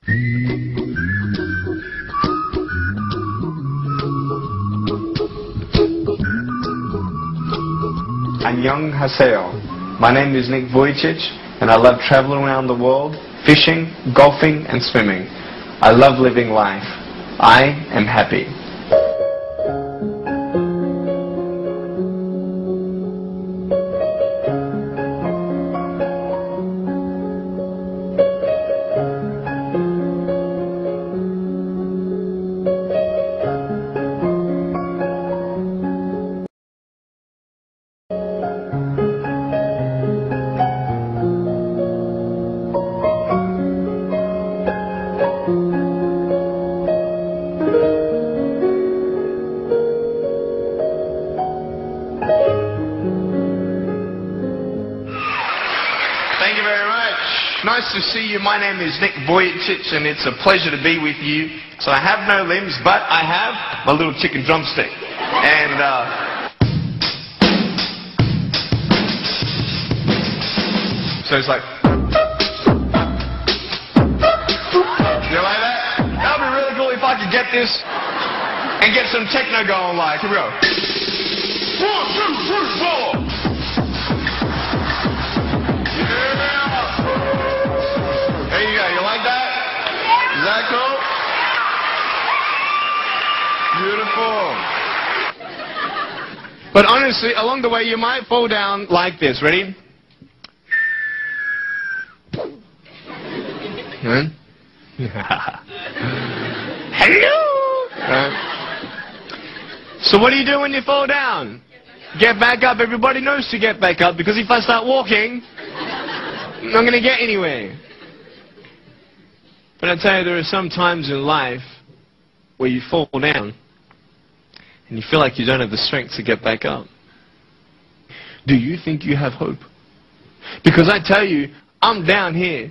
Annyeonghaseyo. My name is Nick Vujicic, and I love traveling around the world, fishing, golfing, and swimming. I love living life. I am happy. Thank you very much. Nice to see you. My name is Nick Vujicic, and it's a pleasure to be with you. So I have no limbs, but I have my little chicken drumstick. And, so it's like... You like that? That would be really cool if I could get this and get some techno going like. Here we go. 1, 2, 3, 4. There you go. You like that? Is that cool? Beautiful. But honestly, along the way, you might fall down like this. Ready? Hello. So what do you do when you fall down? Get back up. Everybody knows to get back up, because if I start walking, I'm not going to get anywhere. But I tell you, there are some times in life where you fall down and you feel like you don't have the strength to get back up. Do you think you have hope? Because I tell you, I'm down here,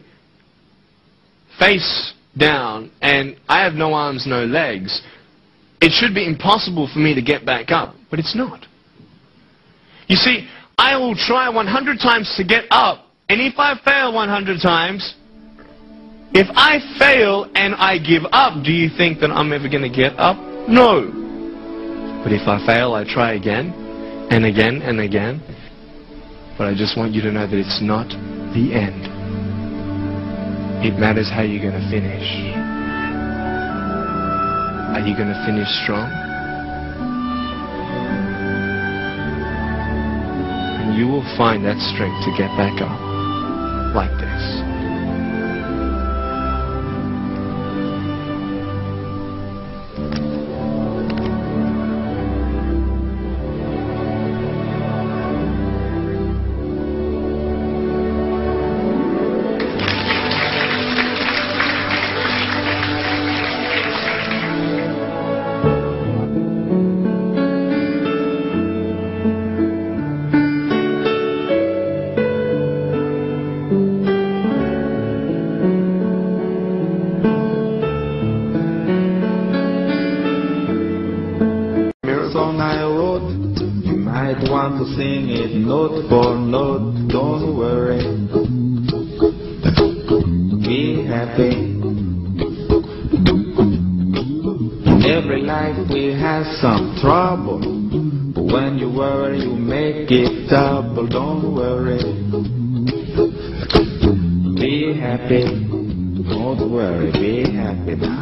face down, and I have no arms, no legs. It should be impossible for me to get back up, but it's not. You see, I will try 100 times to get up, and if I fail 100 times, if I fail and I give up, do you think that I'm ever going to get up? No. But if I fail, I try again, and again, and again. But I just want you to know that it's not the end. It matters how you're going to finish. Are you going to finish strong? And you will find that strength to get back up, like this. Song I wrote, you might want to sing it note for note. Don't worry, be happy. In every life we have some trouble, but when you worry you make it double. Don't worry, be happy. Don't worry, be happy now.